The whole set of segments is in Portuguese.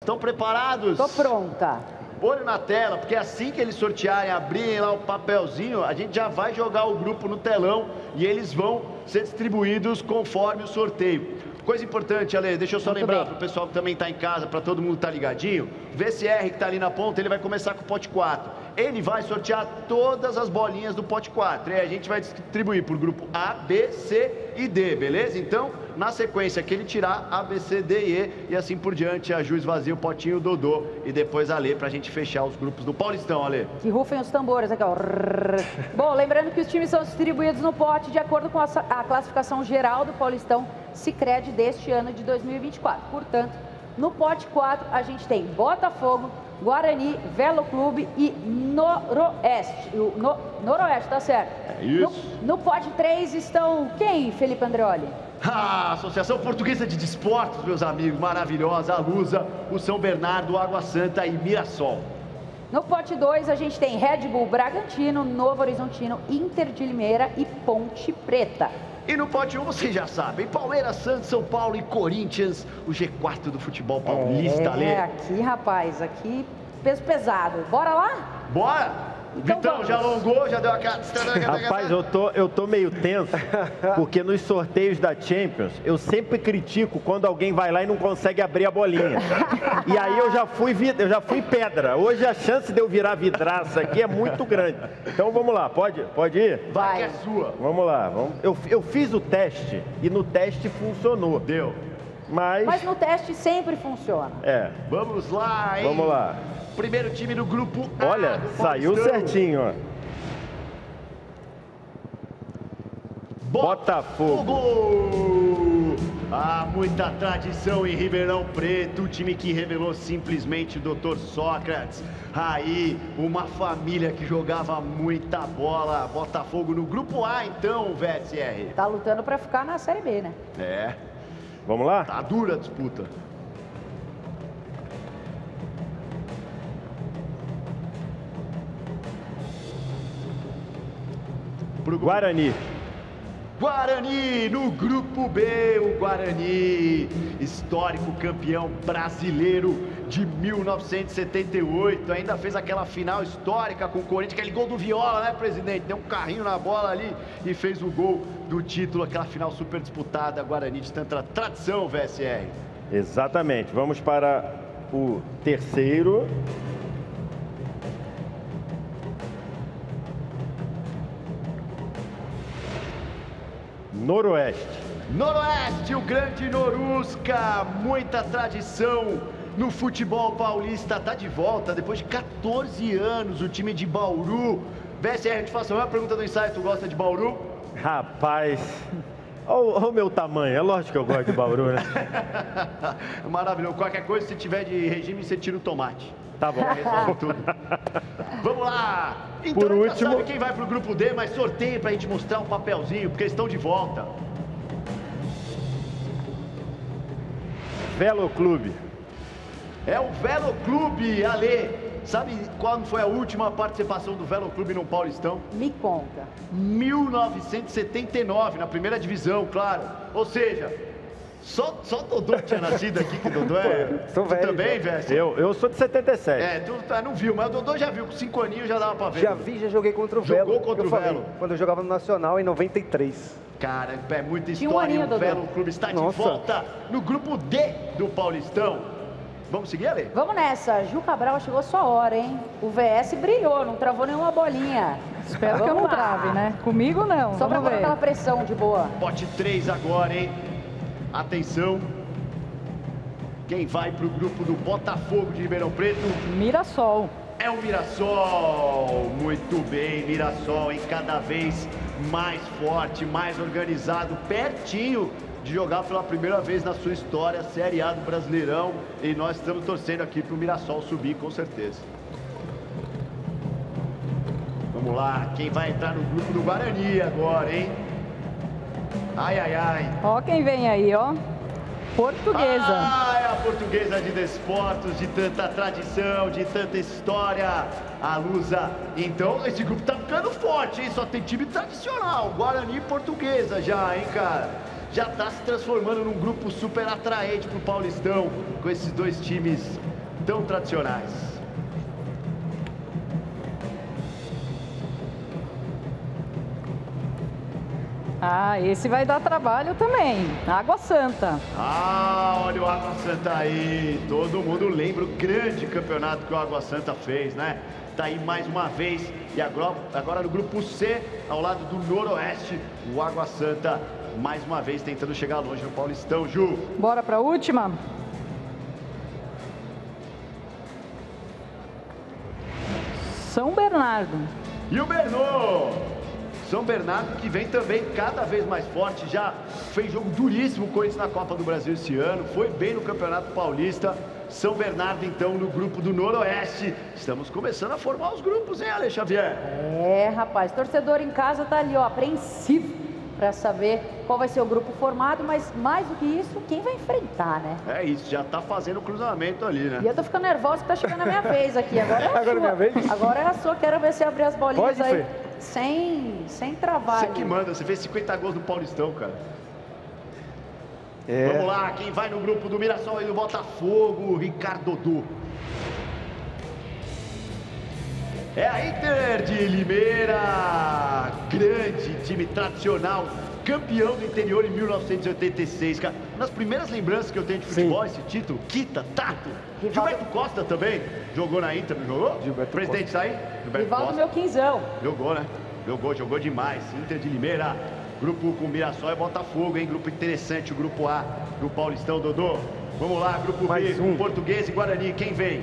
Estão preparados? Tô pronta. Olho na tela, porque assim que eles sortearem, abrirem lá o papelzinho, a gente já vai jogar o grupo no telão e eles vão ser distribuídos conforme o sorteio. Coisa importante, Ale, deixa eu só lembrar para o pessoal que também está em casa, para todo mundo estar ligadinho. O VCR que está ali na ponta, ele vai começar com o pote 4. Ele vai sortear todas as bolinhas do pote 4. E a gente vai distribuir por grupo A, B, C e D, beleza? Então, na sequência que ele tirar, A, B, C, D e E, e assim por diante, a Ju esvazia o potinho Dodô e depois a Ale, para a gente fechar os grupos do Paulistão, Ale. Que rufem os tambores aqui, ó. Bom, lembrando que os times são distribuídos no pote de acordo com a classificação geral do Paulistão Sicredi deste ano de 2024. Portanto, no pote 4 a gente tem Botafogo, Guarani, Velo Clube e Noroeste. Noroeste, tá certo. É isso. No pote 3 estão quem, Felipe Andreoli? A Associação Portuguesa de Desportos, meus amigos, maravilhosa, a Lusa, o São Bernardo, Água Santa e Mirassol. No pote 2 a gente tem Red Bull Bragantino, Novo Horizontino, Inter de Limeira e Ponte Preta. E no pote 1, vocês já sabem, Palmeiras, Santos, São Paulo e Corinthians, o G4 do futebol paulista, Ale. Aqui, rapaz, aqui, peso pesado. Bora lá? Bora! Então Vitão, já alongou, já deu a cara. Rapaz, eu tô meio tenso, porque nos sorteios da Champions, eu sempre critico quando alguém vai lá e não consegue abrir a bolinha. E aí eu já fui pedra. Hoje a chance de eu virar vidraça aqui é muito grande. Então vamos lá, pode ir? Vai, que é sua. Vamos lá. Eu fiz o teste e no teste funcionou. Deu. Mas no teste sempre funciona. É. Vamos lá, hein? Vamos lá. Primeiro time do grupo A. Olha, saiu certinho, ó. Botafogo! Há muita tradição em Ribeirão Preto, o time que revelou simplesmente o Dr. Sócrates. Aí, uma família que jogava muita bola. Botafogo no grupo A, então, VSR. Tá lutando pra ficar na Série B, né? É. Vamos lá? Tá dura a disputa. Guarani. Guarani no grupo B, o Guarani, histórico campeão brasileiro de 1978, ainda fez aquela final histórica com o Corinthians, aquele gol do Viola, né, presidente? Deu um carrinho na bola ali e fez o gol do título, aquela final super disputada, Guarani de tanta tradição, VSR. Exatamente, vamos para o terceiro. Noroeste. Noroeste, o grande Norusca, muita tradição no futebol paulista, tá de volta depois de 14 anos, o time de Bauru. VSR, te faço uma pergunta do ensaio, tu gosta de Bauru? Rapaz, olha o meu tamanho, é lógico que eu gosto de Bauru, né? Maravilhoso, qualquer coisa, se tiver de regime, você tira o tomate. Tá bom. Resolve tudo. Vamos lá! Então, por último, já sabe quem vai pro grupo D, mas sorteio pra gente mostrar um papelzinho, porque eles estão de volta. Velo Clube. É o Velo Clube, Ale. Sabe qual foi a última participação do Velo Clube no Paulistão? Me conta. 1979, na primeira divisão, claro. Ou seja, só Dodô tinha nascido aqui, que Dodô é... Sou velho, tu também, velho? Eu sou de 77. É, tu não viu, mas o Dodô já viu, com 5 aninhos já dava pra ver. Já vi, já joguei contra o Velo. Jogou contra o Velo? Quando eu jogava no Nacional, em 93. Cara, é muita Tinha um história. aninho, O Dodô. Velo Clube está de volta no grupo D do Paulistão. Vamos seguir, Ale? Vamos nessa. Ju Cabral chegou sua hora, hein? O VS brilhou, não travou nenhuma bolinha. Espero que eu não trave, né? Comigo não. Só pra Vamos botar ver. aquela pressão de boa. Pote 3 agora, hein? Atenção. Quem vai pro grupo do Botafogo de Ribeirão Preto? Mirassol. É o Mirassol. Muito bem, Mirassol, hein? Cada vez mais forte, mais organizado, pertinho de jogar pela primeira vez na sua história a Série A do Brasileirão. E nós estamos torcendo aqui pro Mirassol subir, com certeza. Vamos lá, quem vai entrar no grupo do Guarani agora, hein? Ai, ai, ai. Ó quem vem aí, ó. Portuguesa. Ah, é a Portuguesa de Desportos, de tanta tradição, de tanta história. A Lusa. Então, esse grupo tá ficando forte, hein? Só tem time tradicional. Guarani e Portuguesa já, hein, cara? já está se transformando num grupo super atraente para o Paulistão, com esses dois times tão tradicionais. Ah, esse vai dar trabalho também. Água Santa. Ah, olha o Água Santa aí. Todo mundo lembra o grande campeonato que o Água Santa fez, né? Tá aí mais uma vez. E agora no grupo C, ao lado do Noroeste, o Água Santa mais uma vez tentando chegar longe no Paulistão, Ju. Bora para a última? São Bernardo. E o Bernô! São Bernardo que vem também cada vez mais forte, já fez jogo duríssimo com eles na Copa do Brasil esse ano, foi bem no Campeonato Paulista. São Bernardo então no grupo do Noroeste. Estamos começando a formar os grupos, hein, Ale Xavier? É, rapaz, torcedor em casa tá ali, ó, apreensivo para saber qual vai ser o grupo formado, mas mais do que isso, quem vai enfrentar, né? É isso, já tá fazendo o cruzamento ali, né? E eu tô ficando nervosa que tá chegando a minha vez aqui. Agora é a Agora sua. é minha vez? Agora é a sua, quero ver se abrir as bolinhas Pode, aí. Fê? Sem trabalho. Você que manda, você fez 50 gols no Paulistão, cara. É. Vamos lá, quem vai no grupo do Mirassol e do Botafogo, Ricardo Dodô. É a Inter de Limeira, grande time tradicional, campeão do interior em 1986, cara. Uma das primeiras lembranças que eu tenho de futebol, esse título, Kita, Tato. Gilberto Costa também jogou na Inter, não jogou? Gilberto Presidente tá aí? Gilberto Rival do Costa. meu quinzão. Jogou, né? Jogou demais. Inter de Limeira, grupo com Mirassol e Botafogo, hein? Grupo interessante, o grupo A do Paulistão, Dodô. Vamos lá, grupo B, Mais um. Português e Guarani, quem vem?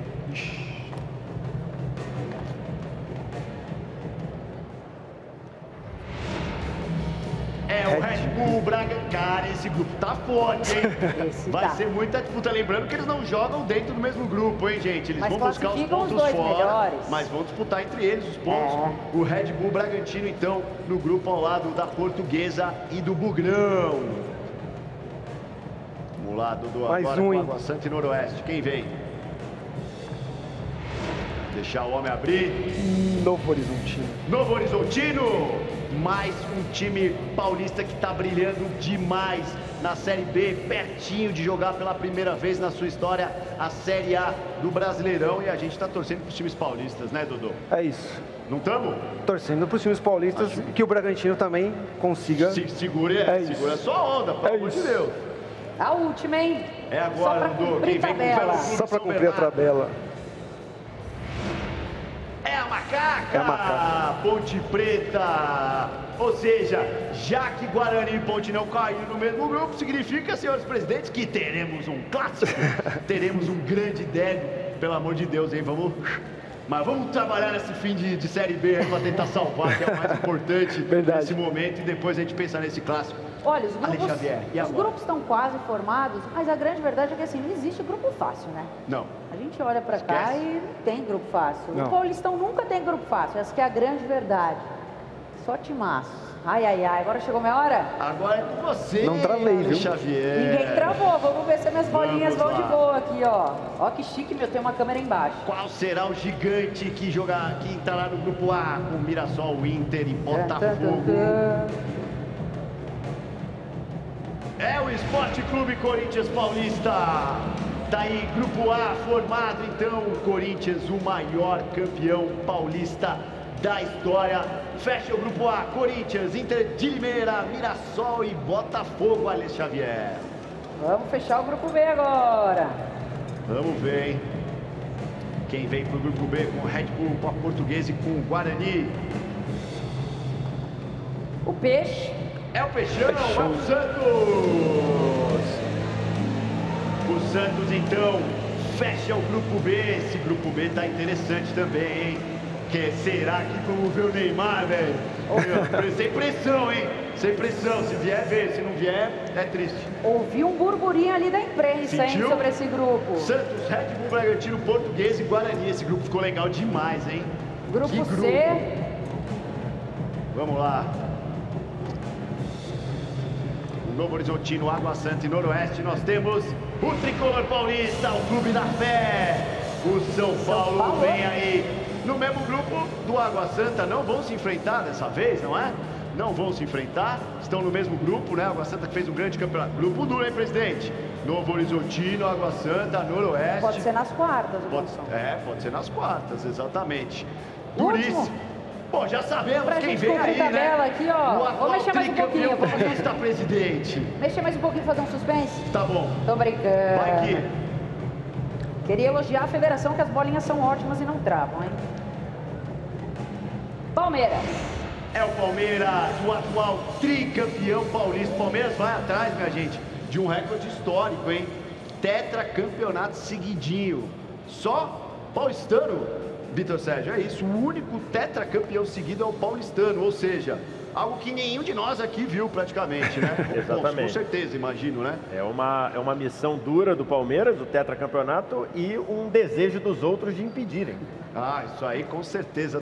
É o Red Bull Bragantino. Cara, esse grupo tá forte, hein? Esse Vai tá. ser muita disputa. Lembrando que eles não jogam dentro do mesmo grupo, hein, gente? Eles Mas vão buscar os classificam os pontos dois fora, melhores. mas vão disputar entre eles os pontos. É. O Red Bull Bragantino, então, no grupo ao lado da Portuguesa e do Bugrão. Vamos lá, Dudu, Mais agora um, com hein? Água Santa e Noroeste. Quem vem? Deixar o homem abrir. Novo Horizontino. Novo Horizontino, mais um time paulista que está brilhando demais na Série B, pertinho de jogar pela primeira vez na sua história a Série A do Brasileirão, e a gente está torcendo para os times paulistas, né, Dodô? É isso. Não estamos? Torcendo para os times paulistas e que o Bragantino também consiga. Segura É isso. só onda, pelo É amor de isso. Deus. A última, hein? É Só agora, pra Dodô, cumprir quem vem com o tabela. Velo Clube Só para São cumprir a Bernardo? tabela. É a Macaca! É a Macaca. Ponte Preta! Ou seja, já que Guarani e Ponte não caíram no mesmo grupo, significa, senhores presidentes, que teremos um clássico, teremos um grande derby, pelo amor de Deus, hein? Mas vamos trabalhar nesse fim de Série B para tentar salvar, que é o mais importante Verdade. nesse momento, e depois a gente pensar nesse clássico. Olha, os Ale grupos, Xavier, e os agora? grupos estão quase formados, mas a grande verdade é que assim, não existe grupo fácil, né? Não. A gente olha pra cá Esquece. e não tem grupo fácil. Não. O Paulistão nunca tem grupo fácil, essa que é a grande verdade. Só timaço. Ai, ai, ai, agora chegou minha hora? Agora é com você, Não travei, Ale viu? Xavier. Ninguém travou, vamos ver se as minhas bolinhas Vamos vão de lá. boa aqui, ó. Ó que chique, meu, tem uma câmera embaixo. Qual será o gigante que estará no grupo A com Mirassol, Inter e Botafogo? É o Esporte Clube Corinthians Paulista. Tá aí, grupo A formado, então, o Corinthians, o maior campeão paulista da história. Fecha o grupo A, Corinthians, Inter de Limeira, Mirassol e Botafogo, Ale Xavier. Vamos fechar o grupo B agora. Vamos ver, hein? Quem vem pro grupo B com o Red Bull, com a Portuguesa e com o Guarani? O Peixe. É o Peixão, é o Santos! O Santos, então, fecha o grupo B. Esse grupo B tá interessante também, hein? Que será que vamos ver o Neymar, velho? Sem pressão, hein? Sem pressão. Se vier, ver. Se não vier, é triste. Ouvi um burburinho ali da imprensa, hein, Sentiu? sobre esse grupo. Santos, Red Bull, Bragantino, Português e Guarani. Esse grupo ficou legal demais, hein? Grupo Que grupo. C. Vamos lá. O Novo Horizontino, Água Santa e Noroeste. Nós temos o Tricolor Paulista, o Clube da Fé. O São Paulo vem aí. No mesmo grupo do Água Santa, não vão se enfrentar dessa vez, não é? não vão se enfrentar, estão no mesmo grupo, né? Água Santa que fez um grande campeonato. Grupo duro, hein, presidente? Novo Horizontino, Água Santa, Noroeste. Pode ser nas quartas, pode ser nas quartas, exatamente. Último. Duríssimo. Bom, já sabemos Pra quem gente vem cumprir aí, tabela né? aqui, ó. O Vou atual mexer mais um pouquinho. tricampeão Vou fazer paulista, presidente. Mexer mais um pouquinho, fazer um suspense? Tá bom. Tô brincando. Vai que... Queria elogiar a federação, que as bolinhas são ótimas e não travam, hein? Palmeiras. É o Palmeiras, o atual tricampeão paulista. Palmeiras vai atrás, minha gente, de um recorde histórico, hein? Tetracampeonato seguidinho. Só paulistano, Vitor Sérgio, é isso. O único tetracampeão seguido é o paulistano, ou seja, algo que nenhum de nós aqui viu praticamente, né? Exatamente. Bom, com certeza, imagino, né? É uma missão dura do Palmeiras, o tetracampeonato, e um desejo dos outros de impedirem. Ah, isso aí com certeza.